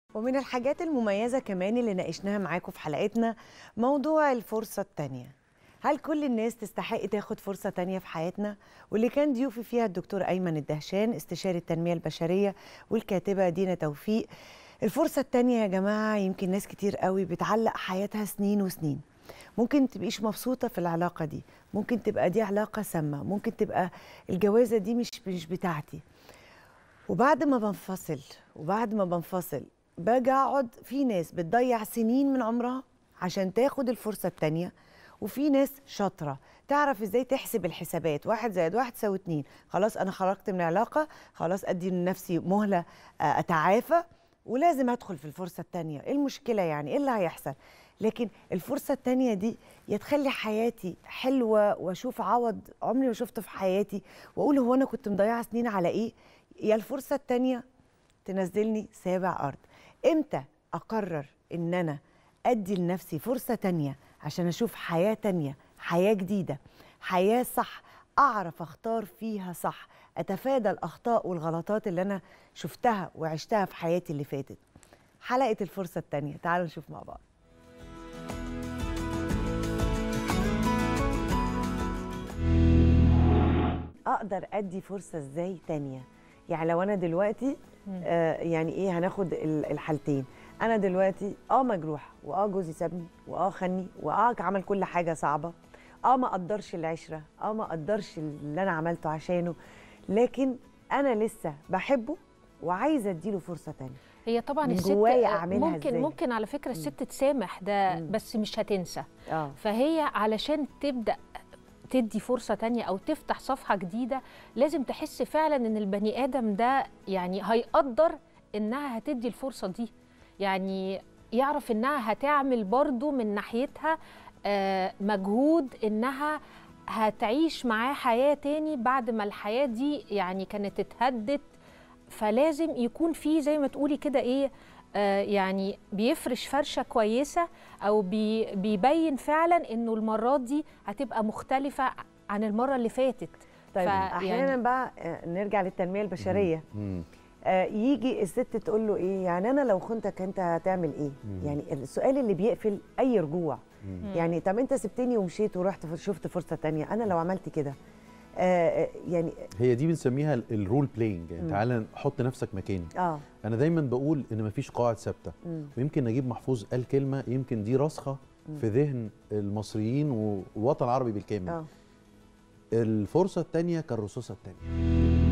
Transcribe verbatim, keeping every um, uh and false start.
ومن الحاجات المميزة كمان اللي ناقشناها معاكم في حلقتنا موضوع الفرصة التانية. هل كل الناس تستحق تاخد فرصة تانية في حياتنا؟ واللي كان ضيوفي فيها الدكتور أيمن الدهشان استشاري التنمية البشرية والكاتبة دينا توفيق. الفرصة التانية يا جماعة يمكن ناس كتير قوي بتعلق حياتها سنين وسنين. ممكن تبقيش مبسوطة في العلاقة دي، ممكن تبقى دي علاقة سامة، ممكن تبقى الجوازة دي مش مش بتاعتي. وبعد ما بنفصل وبعد ما بنفصل باجي اقعد، في ناس بتضيع سنين من عمرها عشان تاخد الفرصة التانية، وفي ناس شاطرة تعرف ازاي تحسب الحسابات، واحد زائد واحد تساوي اتنين. خلاص انا خرجت من العلاقة، خلاص ادي لنفسي مهلة اتعافى ولازم ادخل في الفرصة التانية. ايه المشكلة يعني؟ ايه اللي هيحصل؟ لكن الفرصة التانية دي يا تخلي حياتي حلوة واشوف عوض عمري ما شفته في حياتي واقول هو انا كنت مضيعة سنين على ايه، يا الفرصة التانية تنزلني سابع أرض. إمتى أقرر إن أنا أدي لنفسي فرصة تانية عشان أشوف حياة تانية، حياة جديدة، حياة صح، أعرف أختار فيها صح، أتفادى الأخطاء والغلطات اللي أنا شفتها وعشتها في حياتي اللي فاتت. حلقة الفرصة التانية، تعالوا نشوف مع بعض. أقدر أدي فرصة إزاي تانية؟ يعني لو انا دلوقتي آه يعني ايه، هناخد الحالتين. انا دلوقتي اه مجروحه، واه جوزي سابني، واه خني، واه عمل كل حاجه صعبه، اه ما قدرش العشره، اه ما قدرش اللي انا عملته عشانه، لكن انا لسه بحبه وعايزه اديله فرصه تانية. هي طبعا الست ممكن إزاي؟ ممكن على فكره الست تسامح ده، مم. بس مش هتنسى. آه. فهي علشان تبدا تدي فرصة تانية أو تفتح صفحة جديدة لازم تحس فعلا إن البني آدم ده يعني هيقدر إنها هتدي الفرصة دي، يعني يعرف إنها هتعمل برضو من ناحيتها مجهود إنها هتعيش معاه حياة تاني بعد ما الحياة دي يعني كانت اتهدت. فلازم يكون في زي ما تقولي كده إيه، آه يعني بيفرش فرشة كويسة أو بي بيبين فعلا إنه المرة دي هتبقى مختلفة عن المرة اللي فاتت. طيب أحيانا يعني بقى نرجع للتنمية البشرية. آه يجي الست تقول له إيه، يعني أنا لو خنتك أنت هتعمل إيه؟ مم. يعني السؤال اللي بيقفل أي رجوع. مم. يعني طب أنت سبتني ومشيت ورحت شفت فرصة تانية، أنا لو عملت كده آه يعني هي دي بنسميها الرول بلاينج. يعني تعالى حط نفسك مكاني. اه انا دايما بقول ان مفيش قواعد ثابته، ويمكن نجيب محفوظ قال كلمه يمكن دي راسخه في ذهن المصريين والوطن العربي بالكامل. اه الفرصه الثانيه كالرصاصه الثانيه.